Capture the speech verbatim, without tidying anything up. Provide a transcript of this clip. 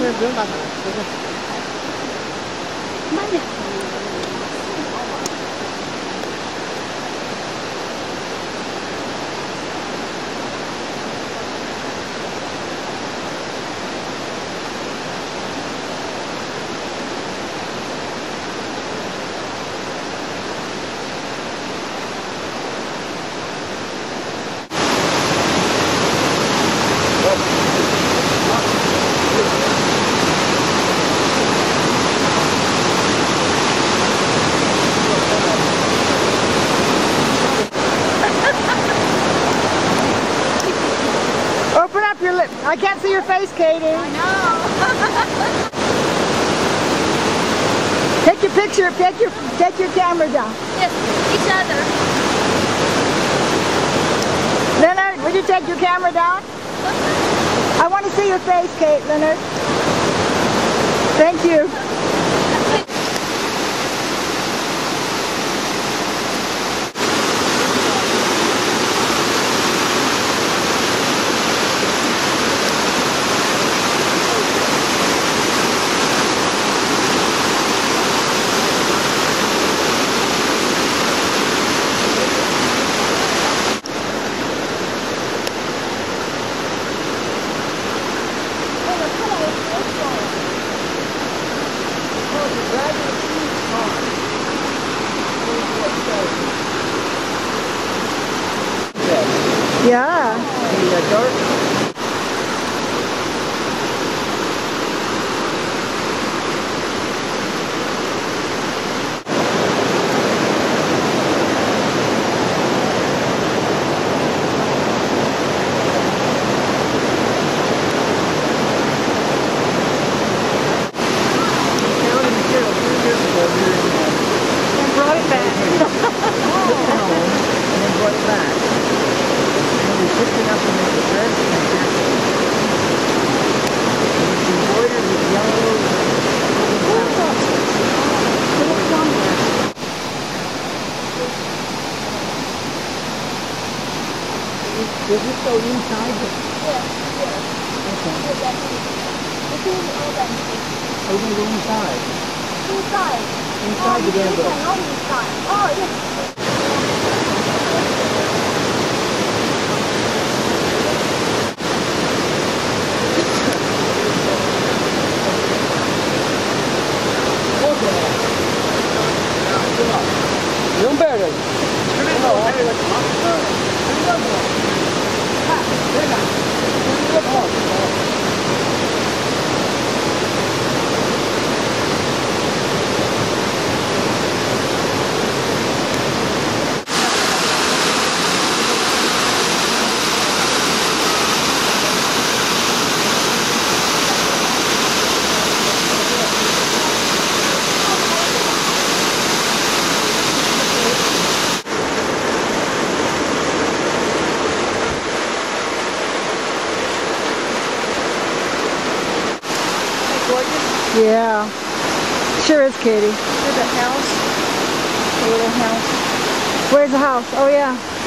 边不用打卡，随便。 慢点。 Open up your lips. I can't see your face, Katie. I know. Take your picture. Take your take your camera down. Yes, each other. Leonard, would you take your camera down? I want to see your face, Kate. Leonard. Thank you. Yeah. The uh, dark. And brought it back. And then brought it back. And we picked it up and made the dress picture. And it's embroidered with yellow. Does this go inside? Yes, yes. Okay. This is all that. Are we going to go inside? Inside. Inside the bamboo. Not inside. Oh, yes. Lumberjack. Yeah. Sure is, Katie. There's a house. A little house. Where's the house? Oh, yeah.